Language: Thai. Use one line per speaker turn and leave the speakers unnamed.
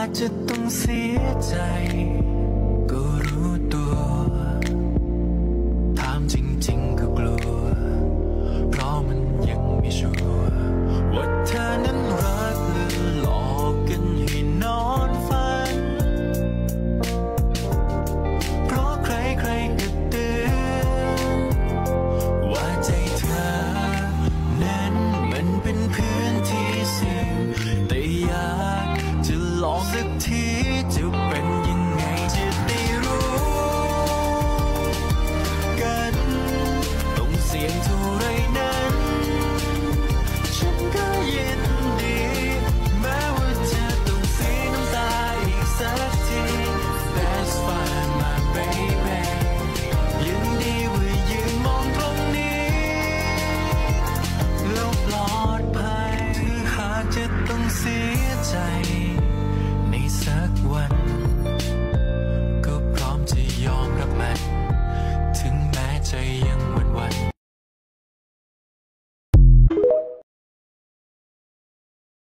จะต้องเสียใจก็รู้ตัวถามจริงๆก็กลัวเพราะมันยังไม่ชัวร์